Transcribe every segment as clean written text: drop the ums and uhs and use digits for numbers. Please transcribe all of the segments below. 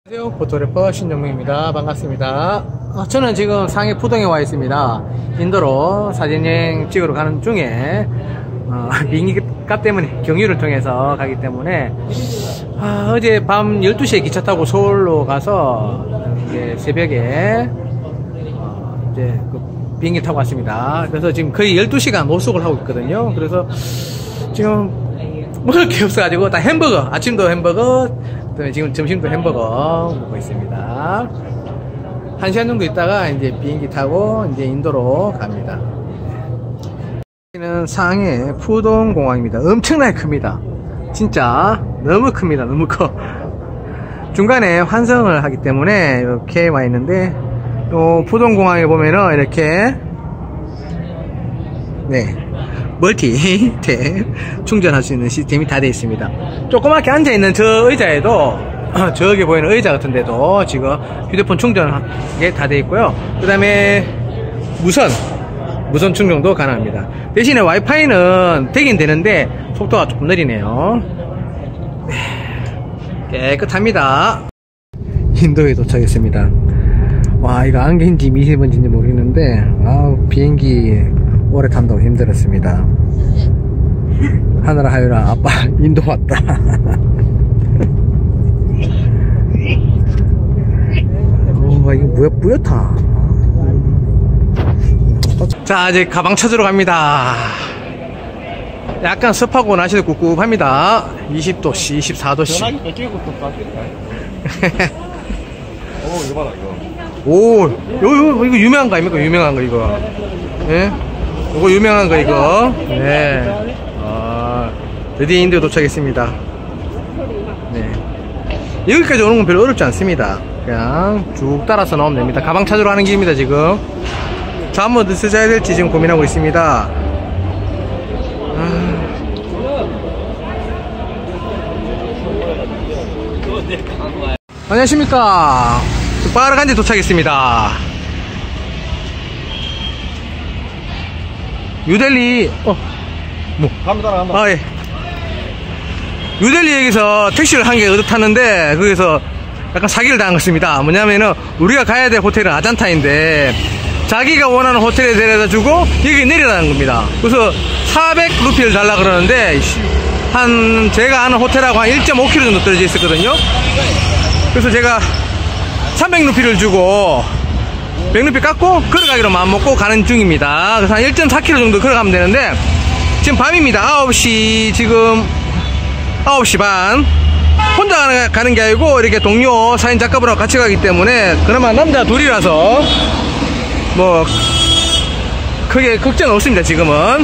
안녕하세요, 포토래퍼 신정명입니다. 반갑습니다. 저는 지금 상해 푸동에 와 있습니다. 인도로 사진여행 찍으러 가는 중에 비행기값 때문에 경유를 통해서 가기 때문에 어제 밤 12시에 기차 타고 서울로 가서 이제 새벽에 이제 그 비행기 타고 왔습니다. 그래서 지금 거의 12시간 노숙을 하고 있거든요. 그래서 지금 먹을 게 없어가지고 다 햄버거, 아침도 햄버거, 지금 점심도 햄버거 먹고 있습니다. 1시간 정도 있다가 이제 비행기 타고 이제 인도로 갑니다. 여기는 상해 푸동 공항입니다. 엄청나게 큽니다. 진짜 너무 큽니다. 너무 커. 중간에 환승을 하기 때문에 이렇게 와 있는데, 또 푸동 공항에 보면은 이렇게 멀티 탭 충전할 수 있는 시스템이 다 되어 있습니다. 조그맣게 앉아있는 저 의자에도 저기 보이는 의자 같은 데도 지금 휴대폰 충전하게 다 되어 있고요. 그 다음에 무선 충전도 가능합니다. 대신에 와이파이는 되긴 되는데 속도가 조금 느리네요. 깨끗합니다. 인도에 도착했습니다. 와, 이거 안개인지 미세먼지인지 모르겠는데 비행기 오래 탄다고 힘들었습니다. 하늘아 하유라, 아빠 인도 왔다. 이거 뿌옇다. 자, 이제 가방 찾으러 갑니다. 약간 습하고 날씨도 꿉꿉합니다. 20도씨 24도씨. 전화기 뺏기고 또 빠졌다. 이거 봐라 이거. 이거 유명한 거 아닙니까? 유명한 거 이거. 예? 이거 유명한 거 이거. 네. 드디어 인도에 도착했습니다. 네. 여기까지 오는 건 별로 어렵지 않습니다. 그냥 쭉 따라서 나오면 됩니다. 가방 찾으러 가는 길입니다 지금. 잠 어디서 자야 될지 지금 고민하고 있습니다. 안녕하십니까. 빠르간지 도착했습니다. 뉴델리 예. 뉴델리에서 택시를 한 개 얻어 탔는데 거기서 약간 사기를 당한 것입니다. 뭐냐면은 우리가 가야 될 호텔은 아잔타인데 자기가 원하는 호텔에 데려다 주고 여기 내리라는 겁니다. 그래서 400루피를 달라 그러는데 제가 아는 호텔하고 한 1.5km 정도 떨어져 있었거든요. 그래서 제가 300루피를 주고 100루피 깎고 걸어가기로 마음먹고 가는 중입니다. 그래서 한 1.4km 정도 걸어가면 되는데 지금 밤입니다. 9시, 지금 9시 반. 혼자 가는 게 아니고 이렇게 동료 사진작가분하고 같이 가기 때문에 그나마 남자 둘이라서 뭐 크게 걱정은 없습니다. 지금은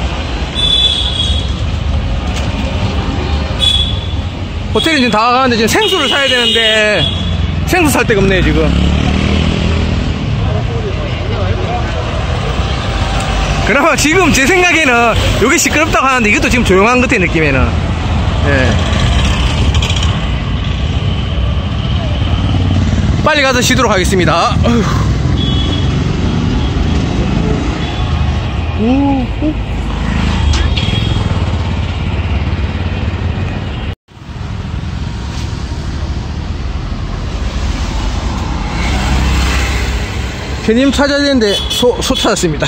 호텔에 지금 다 와가는데 지금 생수를 사야 되는데 생수 살 데가 없네요 지금. 그나마 지금 제 생각에는 여기 시끄럽다고 하는데 이것도 지금 조용한 것 같아 느낌에는. 예. 빨리 가서 쉬도록 하겠습니다. 편의점 찾아야 되는데 소 찾았습니다.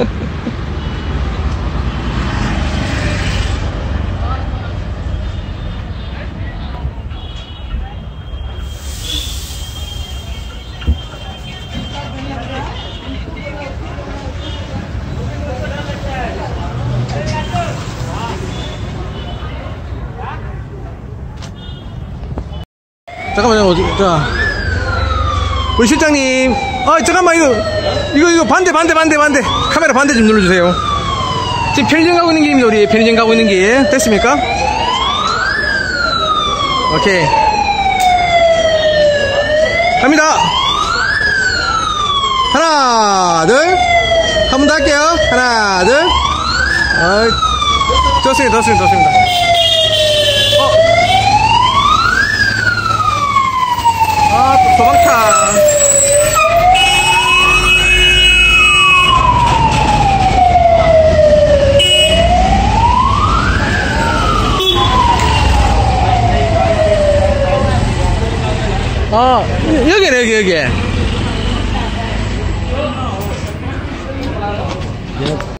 잠깐만요. 자, 우리 실장님, 잠깐만, 이거 반대. 카메라 반대 좀 눌러주세요. 지금 편의점 가고 있는 길입니다. 우리 편의점 가고 있는 길. 됐습니까? 오케이. 갑니다. 하나, 둘. 한 번 더 할게요. 하나, 둘. 좋습니다. 또 도망차. 여기네, 여기.